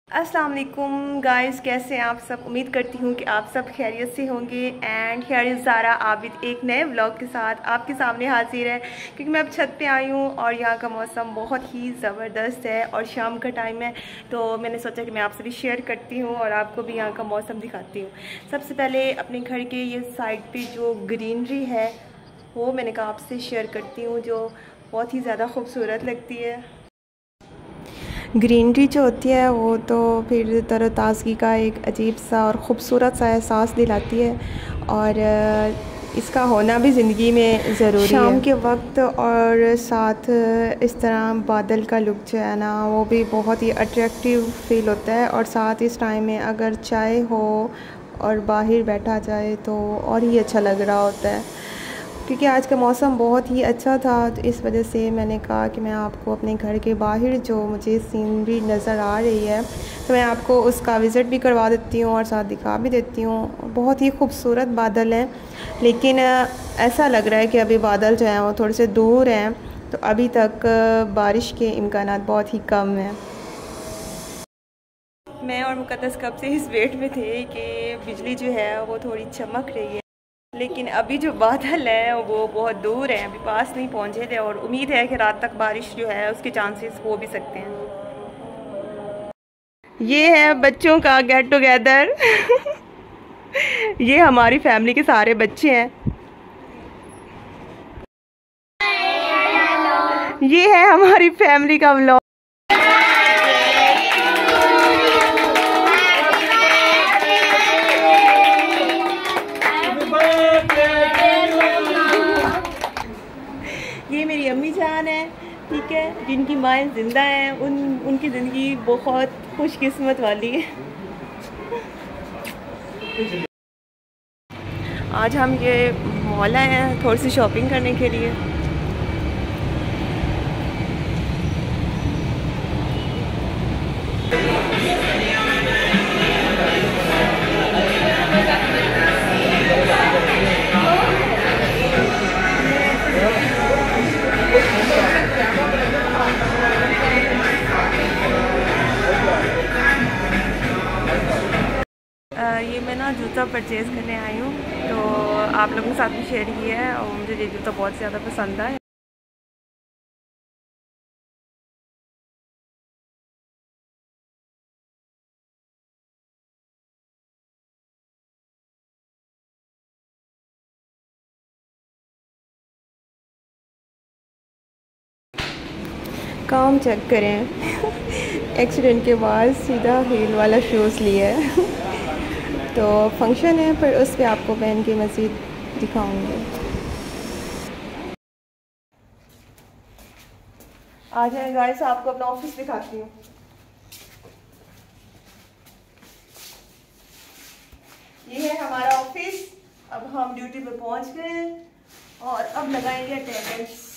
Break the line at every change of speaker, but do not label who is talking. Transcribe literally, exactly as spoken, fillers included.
अस्सलाम वालेकुम गाइस, कैसे हैं आप सब। उम्मीद करती हूँ कि आप सब खैरियत से होंगे। एंड खैर ज़ारा आबिद एक नए व्लॉग के साथ आपके सामने हाजिर है, क्योंकि मैं अब छत पे आई हूँ और यहाँ का मौसम बहुत ही ज़बरदस्त है और शाम का टाइम है, तो मैंने सोचा कि मैं आपसे भी शेयर करती हूँ और आपको भी यहाँ का मौसम दिखाती हूँ। सबसे पहले अपने घर के ये साइड पर जो ग्रीनरी है वो मैंने कहा आपसे शेयर करती हूँ, जो बहुत ही ज़्यादा खूबसूरत लगती है। ग्रीनरी जो होती है वो तो फिर तरोताज़गी का एक अजीब सा और ख़ूबसूरत सा एहसास दिलाती है, और इसका होना भी ज़िंदगी में ज़रूरी है। शाम के वक्त और साथ इस तरह बादल का लुक जो है ना वो भी बहुत ही अट्रैक्टिव फ़ील होता है, और साथ इस टाइम में अगर चाय हो और बाहर बैठा जाए तो और ही अच्छा लग रहा होता है। क्योंकि आज का मौसम बहुत ही अच्छा था, तो इस वजह से मैंने कहा कि मैं आपको अपने घर के बाहर जो मुझे सीनरी नज़र आ रही है तो मैं आपको उसका विज़िट भी करवा देती हूँ और साथ दिखा भी देती हूँ। बहुत ही खूबसूरत बादल हैं, लेकिन ऐसा लग रहा है कि अभी बादल जो हैं वो थोड़े से दूर हैं, तो अभी तक बारिश के इम्कानात बहुत ही कम हैं। मैं और मुक़द्दस कब से इस वेट में थे कि बिजली जो है वो थोड़ी चमक रही है, लेकिन अभी जो बादल हैं वो बहुत दूर हैं, अभी पास नहीं पहुंचे थे, और उम्मीद है कि रात तक बारिश जो है उसके चांसेस हो भी सकते हैं। ये है बच्चों का गेट टुगेदर ये हमारी फैमिली के सारे बच्चे हैं। ये है हमारी फैमिली का व्लॉग। ये मेरी अम्मी जान है, ठीक है, जिनकी माएँ ज़िंदा हैं, उन उनकी ज़िंदगी बहुत खुशकिस्मत वाली है। आज हम ये मॉल आए हैं थोड़ी सी शॉपिंग करने के लिए। ये मैं ना जूता परचेज़ करने आई हूँ, तो आप लोगों के साथ भी शेयर किया है और मुझे ये जूता बहुत ज़्यादा पसंद आया। काम चेक करें एक्सीडेंट के बाद सीधा हील वाला शूज़ लिया है तो फंक्शन है, पर उस पर आपको पहन के मज़ीद दिखाऊंगी। आ जाए गाइस, आपको अपना ऑफिस दिखाती हूँ। ये है हमारा ऑफिस। अब हम ड्यूटी पे पहुंच गए और अब लगाएंगे अटेंडेंस।